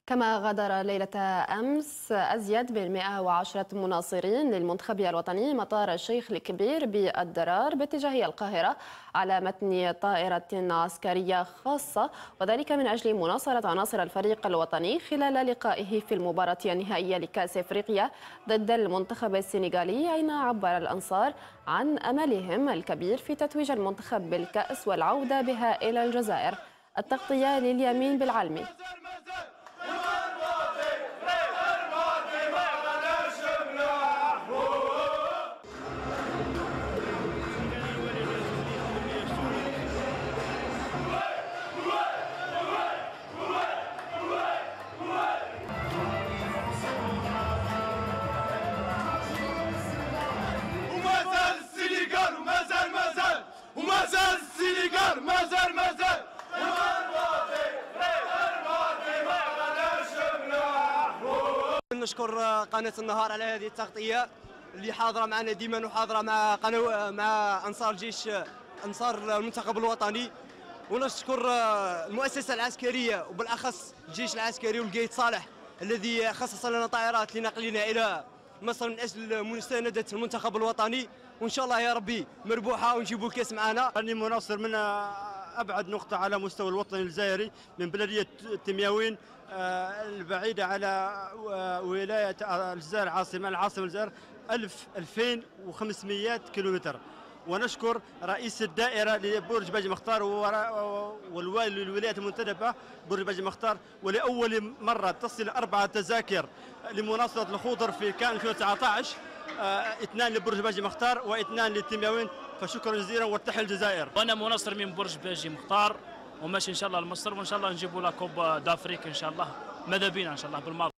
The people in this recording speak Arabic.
كما غادر ليلة أمس أزيد من 110 مناصرين للمنتخب الوطني مطار الشيخ الكبير بالدرار باتجاه القاهرة على متن طائرة عسكرية خاصة، وذلك من أجل مناصرة عناصر الفريق الوطني خلال لقائه في المباراة النهائية لكأس إفريقيا ضد المنتخب السنغالي، أين عبر الأنصار عن أملهم الكبير في تتويج المنتخب بالكأس والعودة بها إلى الجزائر. التغطية لليمين بالعلمي. نشكر قناة النهار على هذه التغطية اللي حاضرة معنا ديما وحاضرة مع مع أنصار الجيش، أنصار المنتخب الوطني. ونشكر المؤسسة العسكرية وبالأخص الجيش العسكري والقايد صالح الذي خصص لنا طائرات لنقلنا إلى مصر من أجل مساندة المنتخب الوطني، وإن شاء الله يا ربي مربوحة ونجيبوا الكاس معنا. أني مناصر من أبعد نقطة على مستوى الوطن الجزائري من بلدية تمياوين البعيدة على ولاية الجزائر العاصمة الجزائر 2500 كيلومتر. ونشكر رئيس الدائرة لبرج باجي مختار والوالي للولايات المنتدبة برج باجي مختار، ولأول مرة تصل 4 تذاكر لمناصرة الخضر في كان 2019، 2 لبرج باجي مختار و2 لتمياوين. فشكرا جزيلا وتحية الجزائر. وانا مناصر من برج باجي مختار وماشي ان شاء الله لمصر، وان شاء الله نجيبوا لا كوب دافريك ان شاء الله، ماذا بينا ان شاء الله بالماضي.